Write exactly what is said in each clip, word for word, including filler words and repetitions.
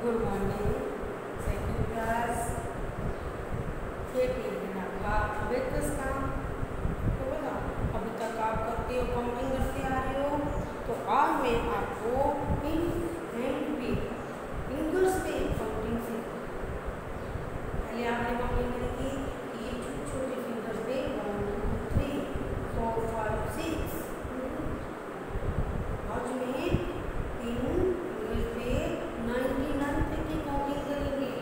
Good morning second class bakers काम तो बोला अभी तक आप करते हो, काउंटिंग करते आ रहे हो। तो आज मैं आपको इन हैंड पे फिंगर्स पे काउंटिंग से पहले आपने काउंटिंग करेंगे ये छोटे छोटे फिंगर्स पे one two three four five six. आज मैं तीन फिंगर्स पे नाइन्टी नाइन तक की काउंटिंग करेंगे।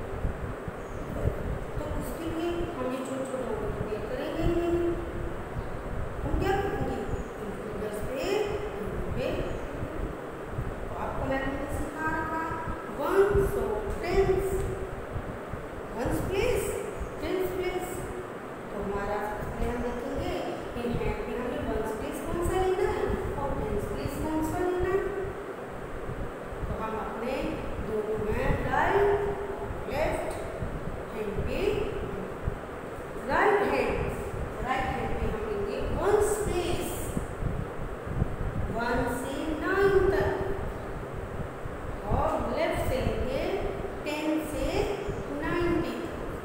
तो उसके लिए हम ये छोटे छोटे वर्ड करेंगे नहीं, हम क्या करेंगे फिंगर्स पे पे तो आपको मैंने सिखा रखा one so tens ones place tens place. तो हमारा सबसे हम देखेंगे इन हैंड में हमें वंस प्लेस कौन सा लेना है और टेंस प्लेस कौन सा लेना है। तो हम अपने दोनों में राइट लेफ्ट हैंड पे राइट हैंड राइट हैंड पे हम लेंगे वंस प्लेस वन से नाइन तक और लेफ्ट से लेंगे टेन से नाइन्टी।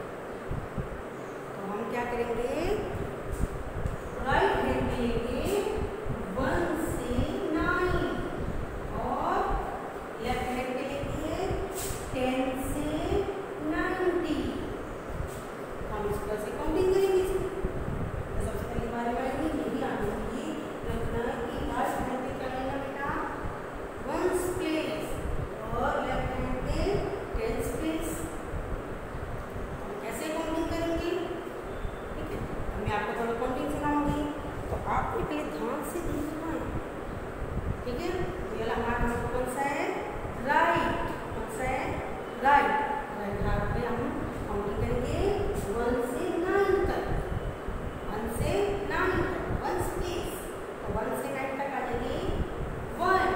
तो हम क्या करेंगे राइट हैंड पे लेंगे वन से नाइन और लेफ्ट हैंड पे लेंगे टेन से नाइन्टी। हम इस तरह से काउंटिंग करेंगे। तो सबसे पहली बार में यही आनी होगी रखना कि राइट हैंड पे क्या लेना बेटा वंस प्लेस और लेफ्ट हैंड पे टेंस प्लेस। हम कैसे काउंटिंग करेंगे ठीक है, मैं आपको थोड़ा काउंटिंग सिखाऊंगी तो आपको पहले ध्यान से देखना है ठीक है। पहला हमारा नंबर कौन सा है राइट, कौन सा है राइट। राइट हाथ पे हम काउंटिंग करेंगे वन से नाइन तक वन से नाइन तक वंस प्लेस। तो वन से नाइन तक आ जाएगी one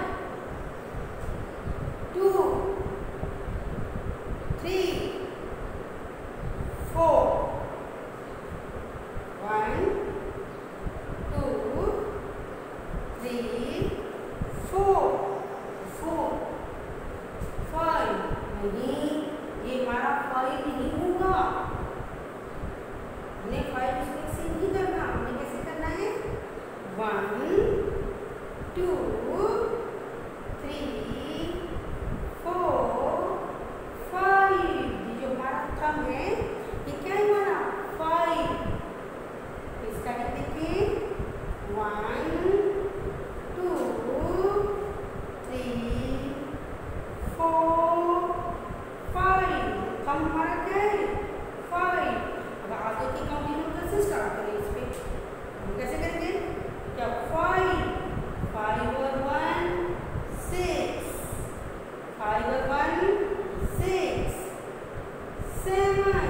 two three four one two three four four five नहीं, ये हमारा फाइव नहीं होगा, हमने फाइव इसमें से नहीं करना। हमने कैसे करना है one two three four five. ये जो हमारा थंब है ये क्या है हमारा फाइव। इसका देखिए one two three four five. Thumb हमारा क्या है फाइव। अब आगे की काउंटिंग हम कैसे स्टार्ट करें इस पे हम कैसे करेंगे क्या फाइव फाइव और वन सिक्स फाइव और one six seven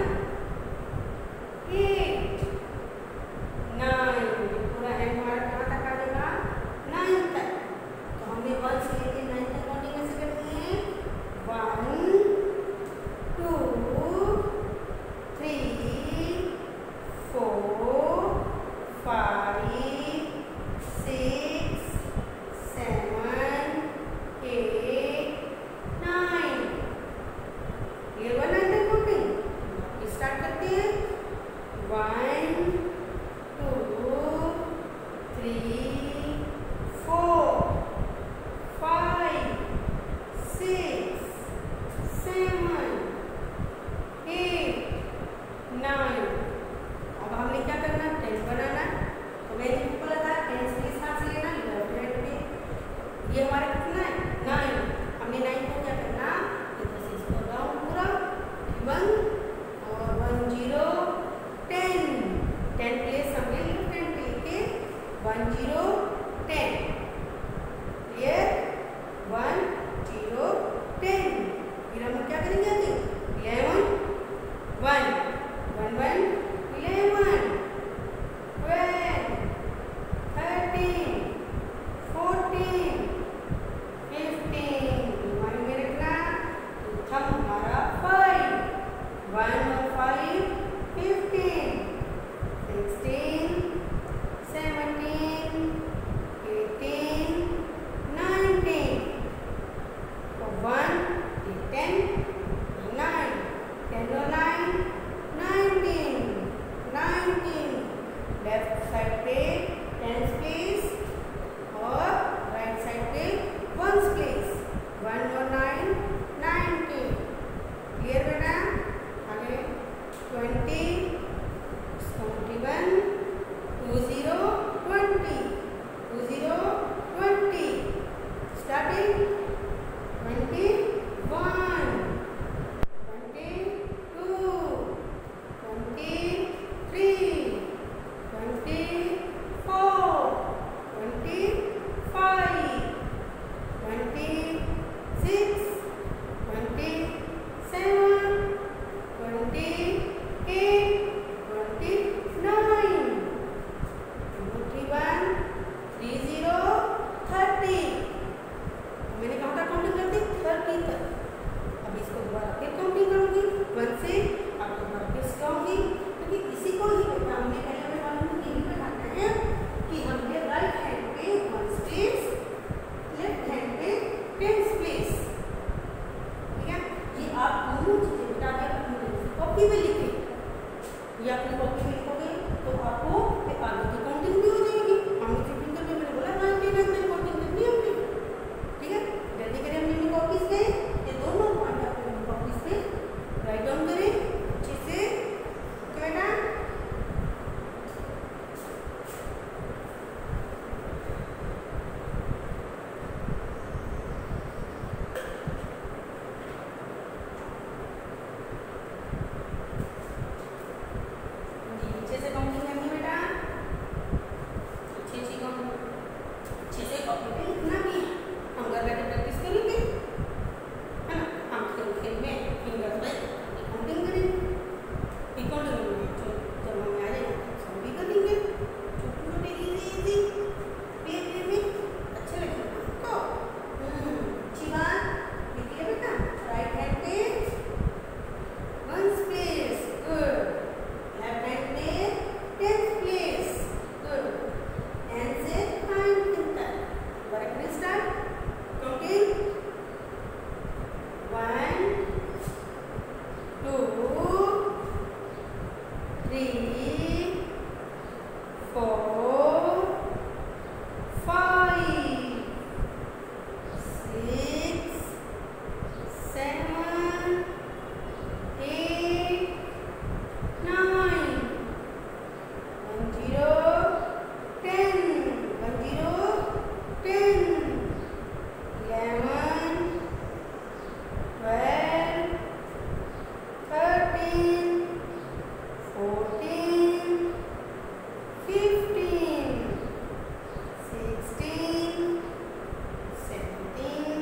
eight nine. पूरा हैंड हमारा कहाँ तक आ जाएगा नाइन तक। तो हमने वन से लेके नाइन तक काउंटिंग कैसे करनी है one two three four five six seven eight nine. ये वन नाइन तक काउंटिंग स्टार्ट करते हैं one two three four five six seven eight nine. अब हमने क्या करना टेन बनाना। तो मैंने आपको बोला था टेन प्लेस कहाँ से लेना लेफ्ट हैंड पे। ये हमारा कितना है नाइन। हमने नाइन को क्या करना इधर से इसको राउंड पूरा वन और one zero ten. Ten place हमने लेफ्ट हैंड पे लेके one zero ten clear one zero ten. फिर हम क्या करेंगे आगे eleven one one one eleven twelve thirteen fourteen fifteen. One में रखना थंब हमारा फाइव वन और five fifteen sixteen seventeen eighteen nineteen. One ten मैंने कहाँ तक काउंटिंग कर दी? थर्टी तक। अब इसको दोबारा फिर काउंटिंग करूँगी वन से, अब दोबारा फिर से कहूँगी, क्योंकि इसी को ही बेटा हमने पहले में मालूम यही बताना है कि हमने राइट हैंड पे वन स्पेस, लेफ्ट हैंड पे टेन स्पेस, ठीक है। ये आप दोनों चीजें बेटा अगर कॉपी में लिखे या अपनी कॉपी में लिखोगे तो आपको आगे की काउंटिंग भी हो जाएगी। हमने जो फिंगर पे मैंने बोला नाइनटीन अंदर काउंटिंग करनी है हमने, ठीक है। जल्दी करें अपनी अपनी कॉपीज पे, ये दोनों पॉइंट अपनी अपनी कॉपीज पे राइट डाउन करें अच्छे से, ओके बेटा। अच्छे से काउंटिंग करनी बेटा, अच्छी अच्छी काउंटिंग, अच्छे से कॉपी पे लिखना भी है। हम घर बैठे प्रैक्टिस करेंगे, है ना। हम खेल खेल में फिंगर पे काउंटिंग करेंगे, काउंटिंग में जब जब हमें आ जाएगा हम भी करेंगे, छोटे छोटे इजी इजी पे पे में अच्छे लगेगा आपको। हम्म अच्छी बात लिखिए बेटा, राइट हैंड पे one space, good. Left hand पे टेंथ प्लेस, गुड। एंड से नाइन्थ तक वर्क में start counting one two three four five six seven eight nine, one zero ten, one zero ten, eleven twelve thirteen fourteen fifteen sixteen seventeen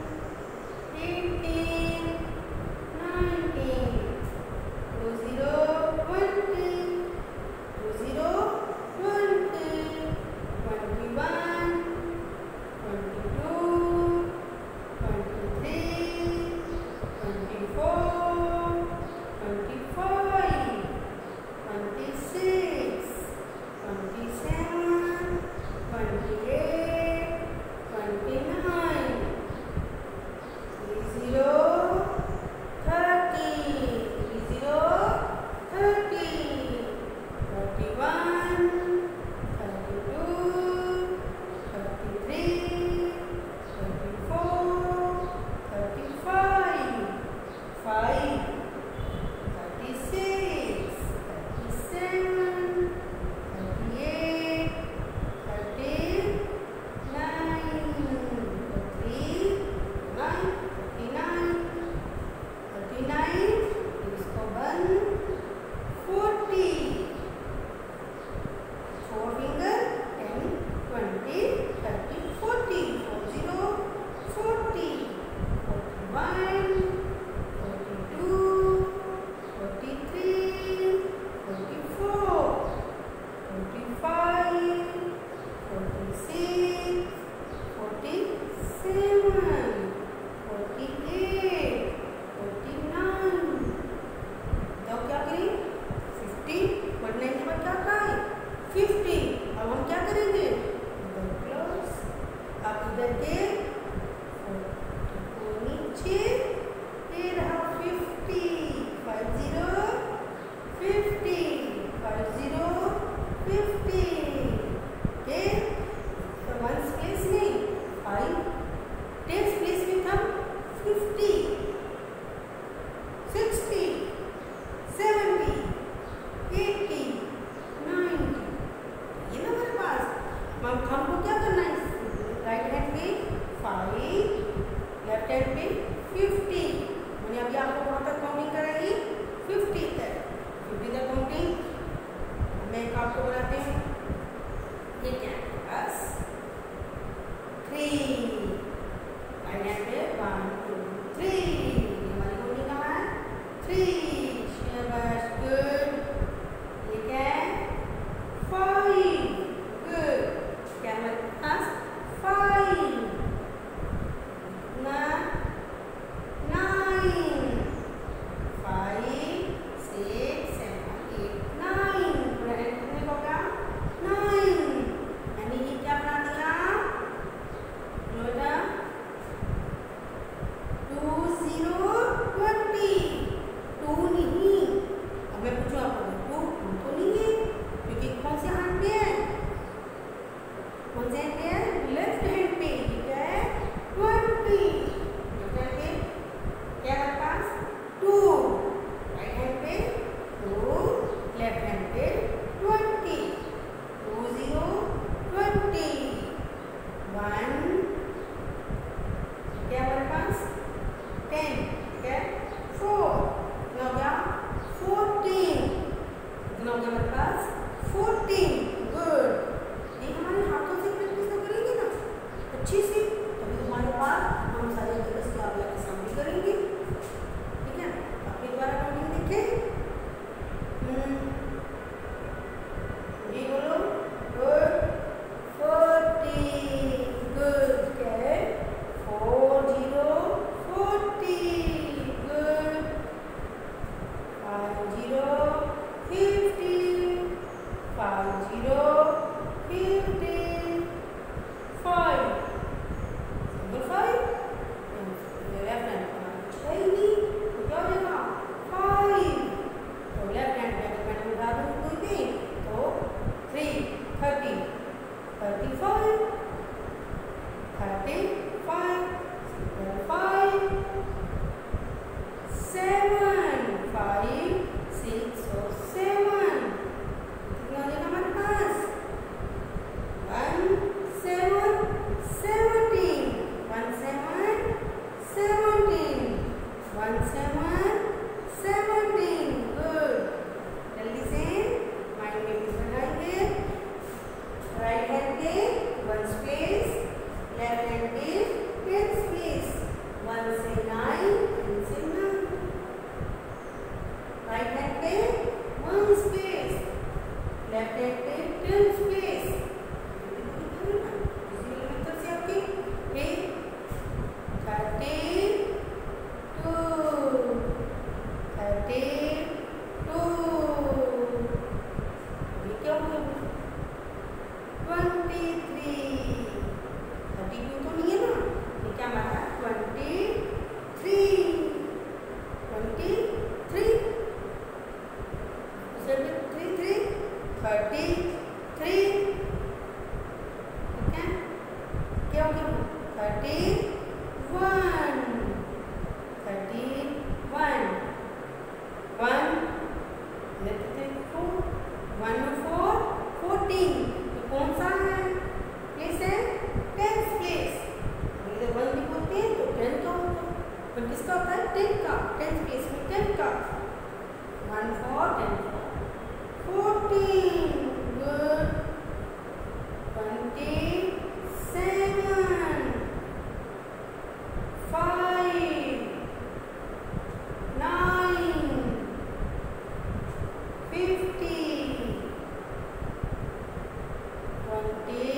eighteen nineteen, two zero twenty, two zero twenty, twenty one, twenty two, twenty three, twenty four, twenty five, twenty six, twenty seven, twenty eight, twenty nine, three zero thirty, three zero thirty, thirty one, thirty two, thirty three, thirty four, thirty five, five, thirty six, thirty seven, thirty eight, thirty nine, thirty nine, thirty nine, thirty nine, इसको one, forty, four finger, ten, twenty, thirty, forty, four zero, forty, forty one, forty two, forty three, forty four, forty five, forty six, forty seven, forty eight, forty nine, तो क्या करें fifty, one nine के बाद क्या कहा है fifty. अब हम क्या करेंगे इधर क्लोज, अब इधर के फोर्टी को नीचे, ये रहा fifty, five zero fifty, five zero fifty, okay. तो वन स्पेस में फाइव, टेन स्पेस में था fifty, sixty, seventy, eighty, ninety, ये ना हमारे पास। हम हमको क्या करना है, राइट हैंड पे फाइव, लेफ्ट हैंड पे फिफ्टी। मैंने अभी आपको कहाँ तक काउंटिंग कराई, फिफ्टी तक, फिफ्टी तक काउंटिंग। मैं एक आपको बताती हूँ, ये क्या है बस थ्री, राइट हैंड पे वन टू थ्री, ये हमारी काउंटिंग कहाँ है थ्री, शाबाश गुड। ये क्या है फाइव, गुड। क्या हमारे पास फाइव, सेवन सेवनटीन। गुड, जल्दी से माइंड में भी बनाएंगे। राइट हैंड के वंस प्लेस, लेफ्ट हैंड के टेंस प्लेस। वन से नाइन, टेन से नाइन। राइट हैंड पे वंस प्लेस, लेफ्ट हैंड पे टेंस प्लेस। किसका होता है? टेन का। टेन प्लेस में टेन का। One four ten fourteen. Good. Twenty seven. Five nine fifty. Twenty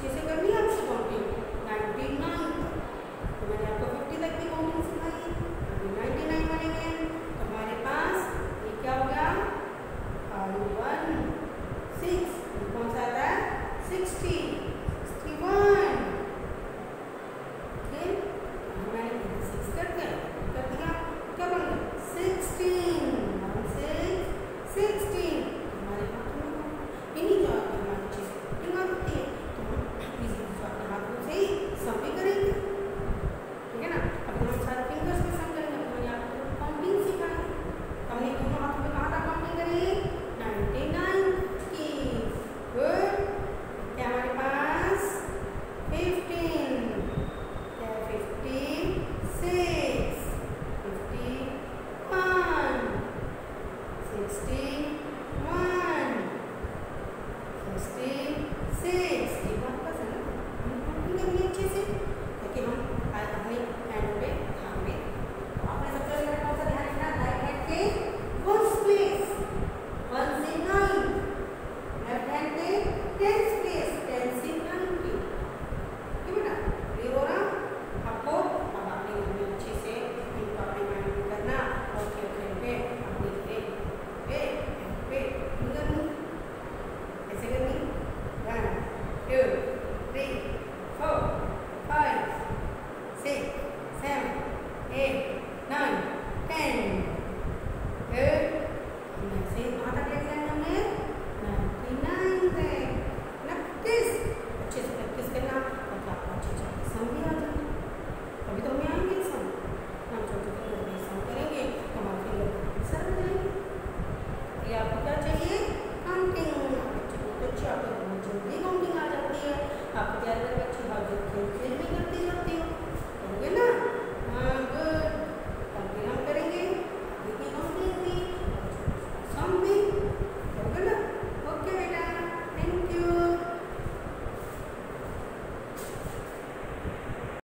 अच्छे से करनी है आपको काउंटिंग नाइन्टी नाइन तक। तो मैंने आपको फिफ्टी तक की काउंटिंग सिखाई है, अभी नाइन्टी नाइन बनेंगे। तो हमारे पास ये क्या हो गया, फाइव वन सिक्स, कौन सा आता है सिक्सटी, सिक्सटी वन। फिर मैंने सिक्स कर दिया कर दिया क्या बन गया सिक्सटीन, वन सिक्स सिक्सटीन। हमारे हाथ में इन्हीं जो हमारी चीज टिंगा होती है तो हम इसी अपने हाथों से ही सम भी करेंगे, ठीक है ना। अभी हम सारे फिंगर्स में सम करेंगे। मैंने आपको काउंटिंग सिखाई, हमने दोनों हाथों में कहाँ तक काउंटिंग करी, नाइन्टी नाइन की। गुड। क्या हमारे पास फिफ्टीन, क्या fifty six, fifty one, sixty one, sixty six. ये बात बस है ना, हम काउंटिंग करनी अच्छे से ताकि हम अपने हैंड पे ध्यान दें। आपने सबसे पहले कौन सा ध्यान रखना, राइट हैंड के वंस प्लेस, वन से नाइन, लेफ्ट हैंड पे टेंस प्लेस, टेन से नाइन की। ठीक है बेटा, क्लियर हो रहा आपको। अब अपने घर में अच्छे से इनको अपने माइंड में करना और खेल खेल पे अपने पे पे पे फिंगर नहीं ऐसे करनी, वन टू थ्री